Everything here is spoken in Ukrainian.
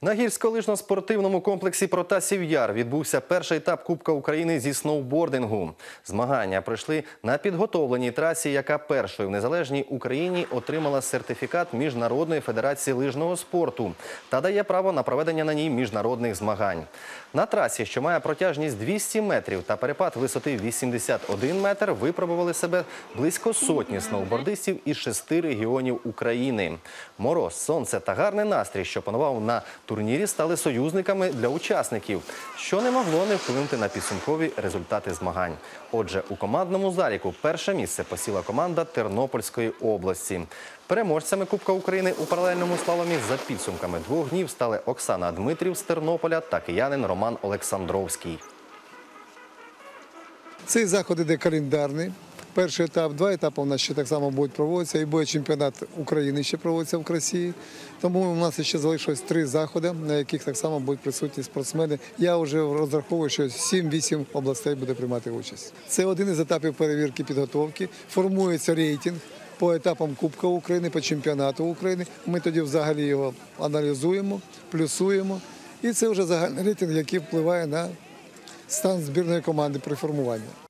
На гірськолижно-спортивному комплексі Протасів Яр відбувся перший етап Кубка України зі сноубордингу. Змагання пройшли на підготовленій трасі, яка першою в незалежній Україні отримала сертифікат Міжнародної федерації лижного спорту та дає право на проведення на ній міжнародних змагань. На трасі, що має протяжність 200 метрів та перепад висоти 81 метр, випробували себе близько сотні сноубордистів із 6 регіонів України. Мороз, сонце та гарний настрій, що панував на турнірі, стали союзниками для учасників, що не могло не вплинути на підсумкові результати змагань. Отже, у командному заліку перше місце посіла команда Тернопільської області. Переможцями Кубка України у паралельному слаломі за підсумками 2 днів стали Оксана Дмитрів з Тернополя та киянин Роман Олександровський. Цей заход іде календарний. Перший етап, 2 етапи у нас ще так само будуть проводитися. І буде чемпіонат України ще проводиться в Росії. Тому у нас ще залишилось 3 заходи, на яких так само будуть присутні спортсмени. Я вже розраховую, що 7-8 областей буде приймати участь. Це один із етапів перевірки підготовки. Формується рейтинг по етапам Кубка України, по чемпіонату України. Ми тоді взагалі його аналізуємо, плюсуємо. І це вже загальний рейтинг, який впливає на стан збірної команди при формуванні.